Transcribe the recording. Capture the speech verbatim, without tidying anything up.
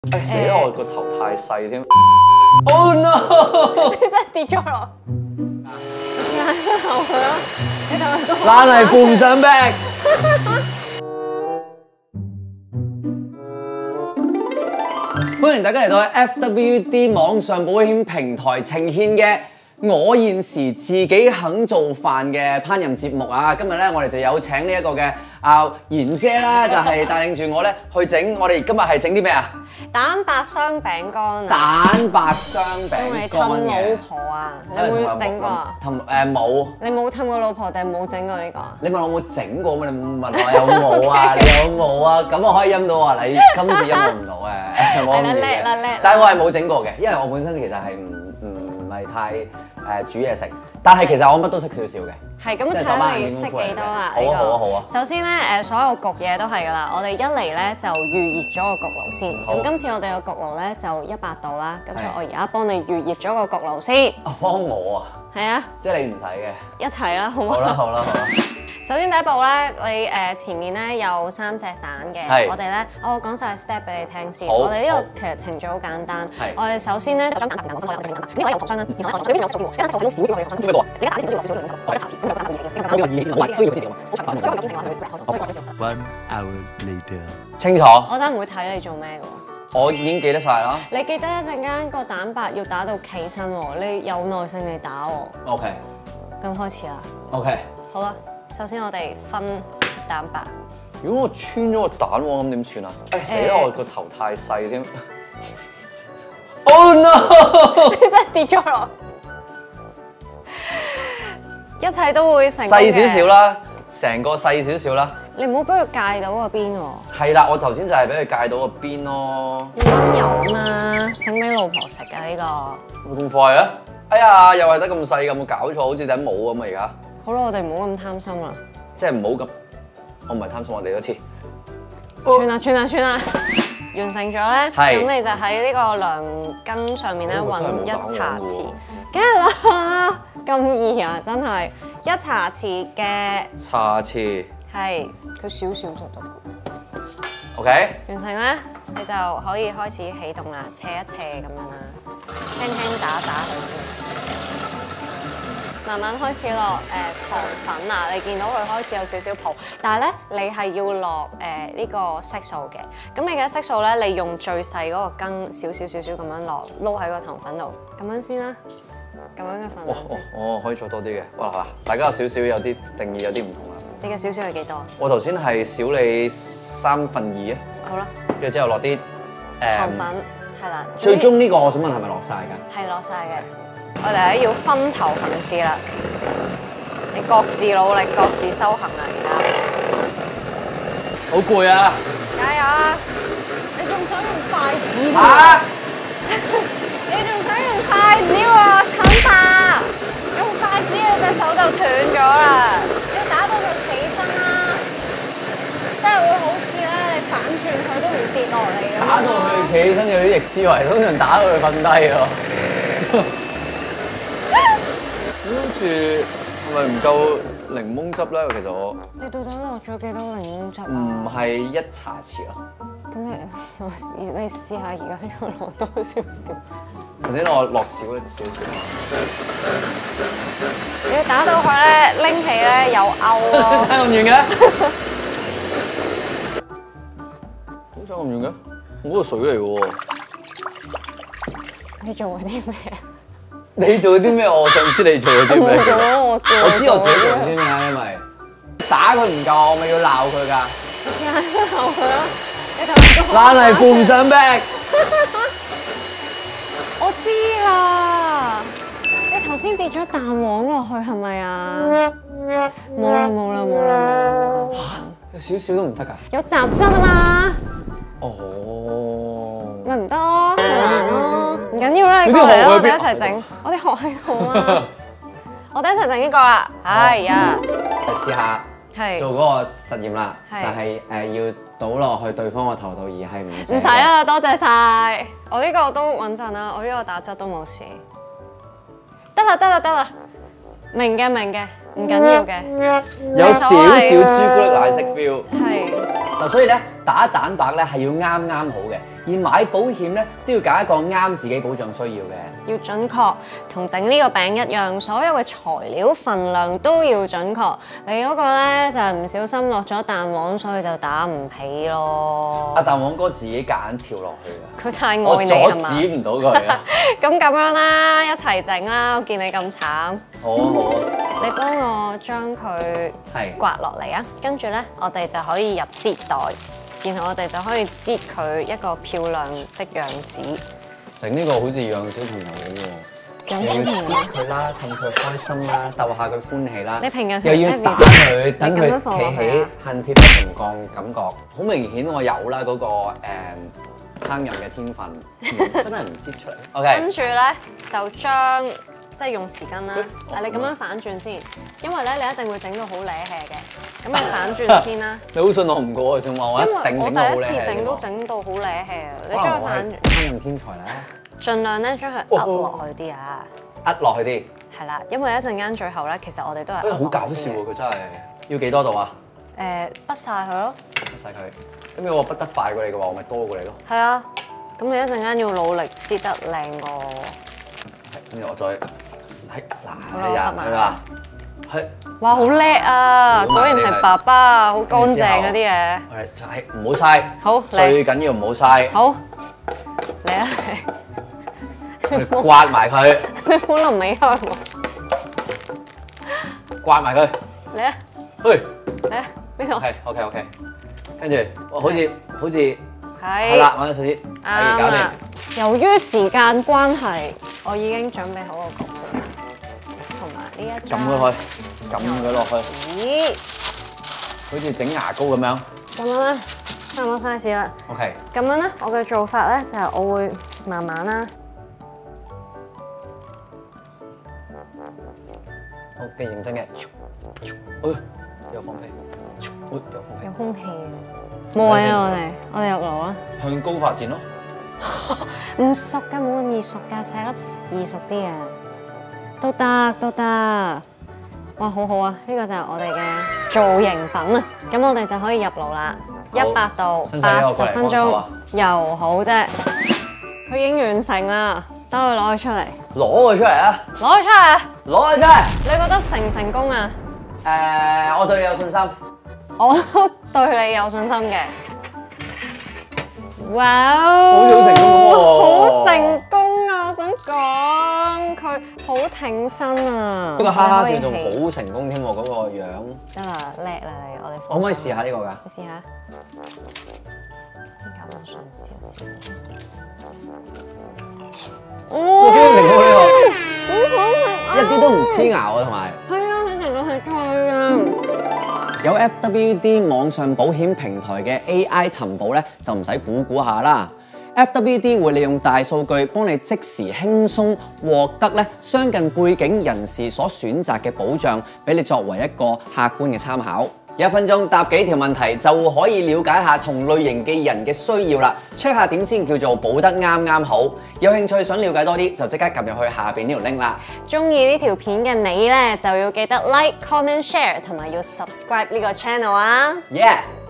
誒死啦！我個頭太細添。Oh no！ 你真係跌咗落。你試下後佢咯，你同佢講。 爛泥扶唔上壁。歡迎大家嚟到 F W D 網上保險平台呈獻嘅我現時自己肯做飯嘅烹飪節目啊！今日咧我哋就有請呢一個嘅阿賢姐啦，就係帶領住我咧去整。我哋今日係整啲咩啊？ 蛋白雙餅乾啊！ 蛋白雙餅乾用嚟氹老婆啊！你有冇整過啊？ 氹誒冇。你冇氹過老婆定係冇整過呢個啊？ 你問我有冇整過嘛？你問我有冇啊？你有冇啊？咁我可以陰到話你今次陰到唔到嘅，我唔叻叻叻叻！ 但係我係冇整過嘅，因為我本身其實係唔唔係太誒煮嘢食，但係其實我乜都識少少嘅。 係咁睇下你識幾多啊？ 好啊好啊好啊！ 首先咧誒，所有焗嘢都係㗎啦。我哋一嚟咧就預熱咗個焗爐先。咁今次我哋個焗爐咧就一百度啦。咁所以我而家幫你預熱咗個焗爐先。 幫我啊？ 係啊。 即係你唔使嘅。 一齊啦，好唔好？ 好啦好啦好啦。 首先第一步咧，你誒前面咧有三隻蛋嘅，我哋咧，我講晒 step 俾你聽先。我哋呢個其實程序好簡單。我哋首先咧就將蛋白粉放落去蛋白，呢個有糖霜啦，然後我哋呢邊有水喎，一陣做好少少嘅糖霜。邊個啊？你而家打啲錢都要落少少糖，我一茶匙，咁就簡單好易嘅。呢個意唔係需要知嘅喎，好長粉嘅。最後咁停落去，我再少少。 One hour later。 清楚。 我真係唔會睇你做咩嘅喎。 我已經記得晒啦。你記得一陣間個蛋白要打到企身喎，你有耐性地打喎。 OK。 咁開始啦。 OK。好啦。首先我哋分蛋白。如果我穿咗個蛋黃咁點算啊？誒死啦！我個頭太細添。Oh no！ 你真係跌咗落。一切都會成細少少啦，成個細少少啦。 你唔好俾佢戒到個邊喎。 係啦，我頭先就係俾佢戒到個邊咯。 要溫柔啊嘛，整俾老婆食啊呢個。 會咁快啊？哎呀，又係得咁細，有冇搞錯？好似頂帽咁啊而家。 好啦，我哋唔好咁貪心啦。 即係唔好咁，我唔係貪心，我哋多次。 串啦串啦串啦，完成咗咧，咁你就喺呢個量羹上面咧揾一茶匙。梗係啦，咁易啊，真係一茶匙嘅。 茶匙。係， 佢少少就得。 OK。完成咧，你就可以開始起動啦，斜一斜咁樣啦，輕輕打打佢先。慢慢開始落誒糖粉啊，你見到佢開始有少少泡，但係咧你係要落誒呢個色素嘅。咁你嘅色素咧，你用最細嗰個羹少少少少咁樣落，撈喺個糖粉度，咁樣先啦。咁樣嘅份量。哦哦，可以再多啲嘅。哇嗱，大家有少少有啲定義有啲唔同啦。 你嘅少少係幾多？ 我頭先係少你三分二啊。好啦。跟住之後落啲誒糖粉，係啦。 最終呢個我想問係咪落晒㗎？ 係落晒嘅。我哋咧要分頭行事啦，你各自努力，各自修行啦，而家。 好攰啊！ 加油啊！你仲想用筷子？ 啊！ 你仲想用筷子喎，陳爸！用筷子你隻手就斷咗啦，要打到佢起身啦，即係會好似咧你反轉佢都唔跌落嚟咁。 打到佢企起身有啲逆思維，通常打到佢瞓低喎。諗住係咪唔夠檸檬汁咧？其實我你到底落咗幾多檸檬汁啊？ 唔係一茶匙咯。咁你你試下而家再落多少少。 頭先我落少少少。 你要打到佢咧，拎起咧有勾咯。 差咁遠嘅？好差咁遠嘅？我嗰個水嚟嘅喎。 你做咗啲咩？ 你做咗啲咩？我想知你做咗啲咩？ 我做咗，我我知我自己做咗啲咩啊，因為打佢唔夠，我咪要鬧佢㗎。 你試下鬧佢啦，你同佢講。 爛泥扶唔上壁。 我知啦，你頭先跌咗蛋黃落去係咪啊？冇啦冇啦冇啦冇啦。 有少少都唔得㗎。 有雜質啊嘛。 哦。 咪唔得咯，好難咯。唔緊要啦，你過嚟啦，我哋一齊整。我哋學喺度啊。我哋一齊整呢個啦。係呀。 試下做嗰個實驗啦，就係誒要倒落去對方個頭度，而係唔唔使啦，多謝晒。我呢個都穩陣啦，我呢個打質都冇事。得啦得啦得啦，明嘅明嘅，唔緊要嘅。 有少少朱古力奶昔 feel。 係。 嗱，所以咧打蛋白咧係要啱啱好嘅。 而買保險咧都要揀一個啱自己保障需要嘅。 要準確，同整呢個餅一樣，所有嘅材料份量都要準確。你嗰個咧就係唔小心落咗蛋黃，所以就打唔起咯。 阿蛋黃哥自己夾硬跳落去啊！ 佢太愛你我係嘛？ 阻止唔到佢啊！ 咁咁樣啦，一齊整啦！我見你咁慘， 好啊好啊， 你幫我將佢係刮落嚟啊！跟住咧，我哋就可以入紙袋，然後我哋就可以擠佢一個漂亮的樣子。 整呢個好似養小朋友咁喎。 養小朋友又要擠佢啦，氹佢開心啦，逗下佢歡喜啦。 你平日又要打佢，等佢你咁樣放落企去啊起，恨鐵不成鋼感覺。好明顯我有啦嗰個誒烹飪嘅天分，真係唔擠出嚟。OK， 跟住咧就將即係用匙羹啦。啊，你咁樣反轉先，因為咧你一定會整到好瀨氣嘅。咁你反轉先啦。 你好信我唔過啊？仲話我一因為我定整到好第一次靚整都整到好瀨氣啊！你將佢反轉， 烹飪天才啦， 盡量咧將佢壓落去啲啊。 壓落去啲。 係啦，因為一陣間最後咧，其實我哋都係誒好搞笑喎！佢真係要幾多度啊？ 誒，畢晒佢咯。 畢晒佢。咁如果我畢得快過你嘅話，我咪多過你咯。 係啊，咁你一陣間要努力擠得靚個。 係，跟住我再係嗱， 好啦係啊， 畢埋係啦，係。 哇，好叻啊！果然係爸爸啊，好乾淨嗰啲嘢。 我哋就係唔好嘥。 好， 最緊要唔好嘥。 好，嚟啊！ 我哋刮埋佢， 你好臨尾香喎。 刮埋佢。 嚟啊！ 去。 嚟啊！呢個 OK OK OK。跟住，哇，好似好似係係啦，揾咗手指，係搞掂啱啦。。由於時間關係，我已經準備好個焗盤，同埋呢一張。 撳佢落去，撳佢落去， 咦？ 好似整牙膏咁樣。 咁樣啦，差唔多 size 啦。 OK。 咁樣咧，我嘅做法咧就係我會慢慢啦。 好，跟住認真嘅。哎，有放屁。哎，有放屁。 有空氣啊！冇位啦，我哋我哋入爐啦。 向高發展咯。 唔熟㗎，冇咁易熟㗎，細粒易熟啲啊。都得都得，哇，好好啊！呢個就係我哋嘅造型品啊。咁我哋就可以入爐啦，一百度八十分鐘，又好啫。佢已經完成啦，等我攞佢出嚟。 攞佢出嚟啊！ 攞佢出嚟啊！ 攞佢出嚟。 你覺得成唔成功啊？ 誒，我對你有信心。 我都對你有信心嘅。哇！ 好似好成功喎！ 好成功啊！我想講佢好挺身啊！ 不過哈哈笑仲你可以起好成功添喎，嗰個樣。 得啦，叻啦你，我哋可唔可以試下呢個㗎？ 你試下，咁上少少。 我終於成功呢好好食啊！ 個，一啲都唔黐牙喎，同埋。 係啊，佢成個係脆啊！ 有 F W D 網上保險平台嘅 A I 尋寶咧，就唔使估估下啦。F W D 會利用大數據幫你即時輕鬆獲得咧相近背景人士所選擇嘅保障，俾你作為一個客觀嘅參考。一分鐘答幾條問題就可以了解下同類型嘅人嘅需要啦。check 下點先叫做保得啱啱好。有興趣想了解多啲，就即刻撳入去下邊呢條 link 啦。 中意呢條片嘅你咧，就要記得 like、comment、share 同埋要 subscribe 呢個 channel 啊！ Yeah。